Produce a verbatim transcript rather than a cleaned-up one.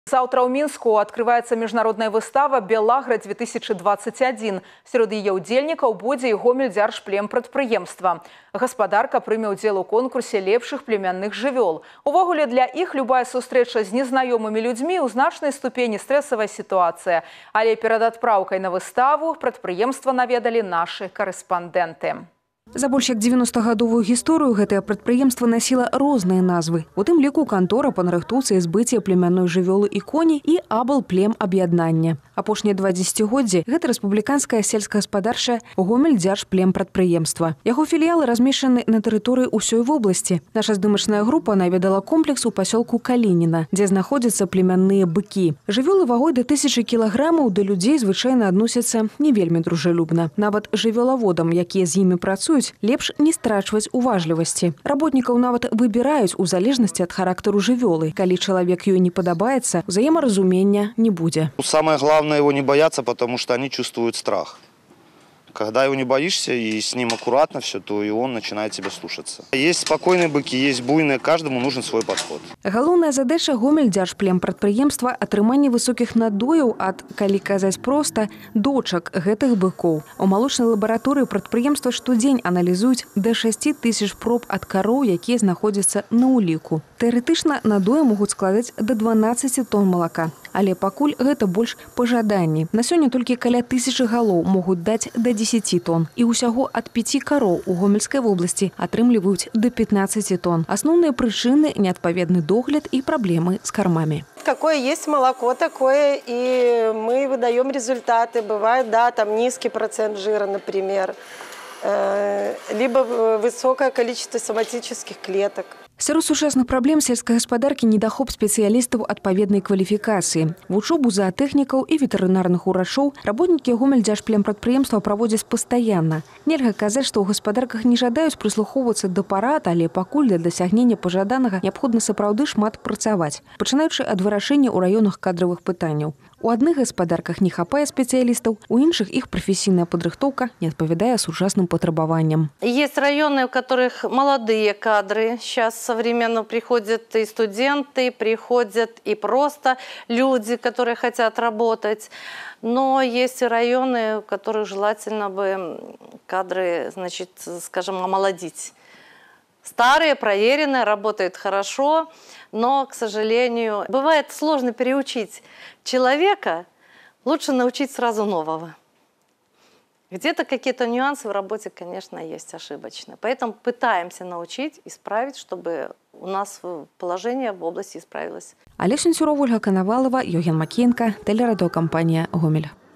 Завтра у Мінску открывается международная выстава «Белагра-две тысячи двадцать один». Среди ее удельников будет и Гомель-Дзяржплемпрадпрыемства. Гаспадарка прыме удел у конкурсе лепших племянных жывёл. Увогуле для их любая сустрэча с незнаёмыми людьми у значной ступени стрессовая ситуация. Але перед отправкой на выставу прадпрыемства наведали наши корреспонденты. За больш як дзевяностагадовую гісторыю гэтае прадпрыемства насіла розныя назвы. У тым ліку кантора па нарыхтоўцы і збыце племянной жывёлы і коней і аблплем аб'яднання. Апошнія два дзесяцігоддзі гэта рэспубліканскае сельскагаспадарчае Гомель-Дзяржплемпрадпрыемства. Яго філіялы размешчаны на тэрыторыі ўсёй вобласці. Наша здымачная група наведала комплекс у пасёлку Калініна, дзе знаходзяцца племянныя быкі. Жывёлы вагой да тысячы кілаграмаў да людзей звычайна адносяцца не вельмі дружалюбна. Нават жывёлаводам, якія з імі працуюць, лепш не страчваць уважлівасці. Работнікаў нават выбіраюць у залежнасці ад характару жывёлы. Калі чалавек ёй не падабаецца, взаемаразумення не будзе. Самое главное его не бояться, потому что они чувствуют страх. Когда его не боишься и с ним аккуратно все, то и он начинает тебя слушаться. Есть спокойные быки, есть буйные, каждому нужен свой подход. Галоўная задача Гомель-Дзяржплемпрадпрыемства – атрыманне высокіх надояў ад, калі казаць проста, дочак гэтых быкоў. У малочнай лабараторыі прадпрыемства штодзень аналізуюць да шасці тысяч проб ад кароў, якія знаходзяцца на ўліку. Тэарэтычна надоі могуць складаць да дванаццаці тонн малака. Але пакуль гэта больш пажаданні. На сёння толькі каля тысячы галоў могуць даць да дзесяці тонн. І ўсяго ад пяці кароў у Гомельскай вобласці атрымліваюць да пятнаццаці тонн. Асноўныя прычыны – неадпаведны догляд і праблемы з кармамі. Какое есть молоко, такое и мы выдаем результаты. Бывает, да, там низкий процент жира, например, либо высокое количество соматических клеток. Сярод сучасных праблем сельскай гаспадаркі недахоп спецыялістаў адпаведнай кваліфікацыі. Вучобу заатэхнікаў і ветэрынарных урачоў работнікі Гомель-Дзяржплемпрадпрыемства праводзяць пастаянна. Нельга казаць, што ў гаспадарках не жадаюць прыслухоўвацца да парад, але пакуль для дасягнення пажаданага неабходна сапраўды шмат працаваць, пачынаючы ад вырашэння ў раёнах кадравых пытанняў. У адных гаспадарках не хапае спецыялістаў, у іншых іх прафесійная падрыхтоўка не адпавядае сучасным патрабаванням. Есть районы, у которых молодые кадры. Сейчас современно приходят и студенты, приходят и просто люди, которые хотят работать. Но есть и районы, у которых желательно бы кадры, значит, скажем, омолодить. Старые, проверенные, работают хорошо, но, к сожалению, бывает сложно переучить человека, лучше научить сразу нового. Где-то какие-то нюансы в работе, конечно, есть ошибочные. Поэтому пытаемся научить, исправить, чтобы у нас положение в области исправилось. Олег Сенцюров, Ольга Коновалова, Йоген Макеенко, телерадиокомпания «Гомель».